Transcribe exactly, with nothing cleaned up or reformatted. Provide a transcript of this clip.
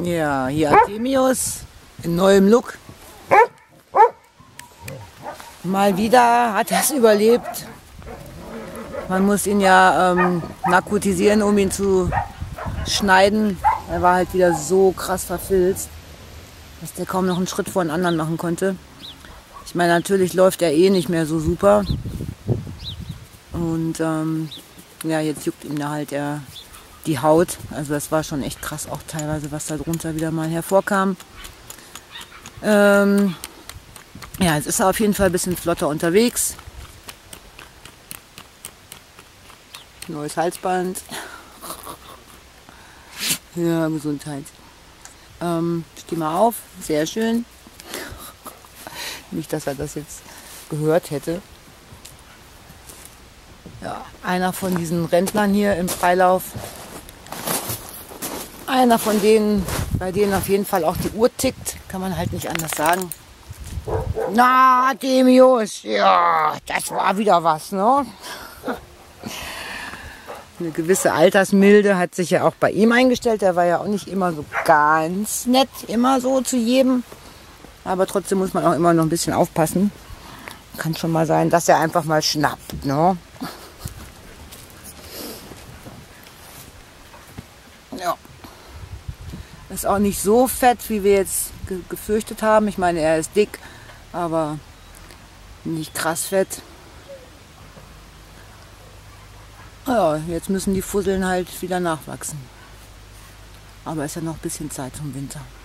Ja, hier Artemius in neuem Look. Mal wieder hat er es überlebt. Man muss ihn ja ähm, narkotisieren, um ihn zu schneiden. Er war halt wieder so krass verfilzt, dass der kaum noch einen Schritt vor den anderen machen konnte. Ich meine, natürlich läuft er eh nicht mehr so super. Und ähm, ja, jetzt juckt ihm da halt er die Haut. Also das war schon echt krass, auch teilweise, was da drunter wieder mal hervorkam. Ähm, ja, jetzt ist er auf jeden Fall ein bisschen flotter unterwegs. Neues Halsband. Ja, Gesundheit. Ähm, steh mal auf, sehr schön. Nicht, dass er das jetzt gehört hätte. Ja, einer von diesen Rentnern hier im Freilauf. Einer von denen, bei denen auf jeden Fall auch die Uhr tickt. Kann man halt nicht anders sagen. Na, Artemius, ja, das war wieder was, ne? Eine gewisse Altersmilde hat sich ja auch bei ihm eingestellt. Der war ja auch nicht immer so ganz nett, immer so zu jedem. Aber trotzdem muss man auch immer noch ein bisschen aufpassen. Kann schon mal sein, dass er einfach mal schnappt, ne? Ja. Ist auch nicht so fett, wie wir jetzt ge gefürchtet haben. Ich meine, er ist dick, aber nicht krass fett. Ja, jetzt müssen die Fusseln halt wieder nachwachsen. Aber ist ja noch ein bisschen Zeit zum Winter.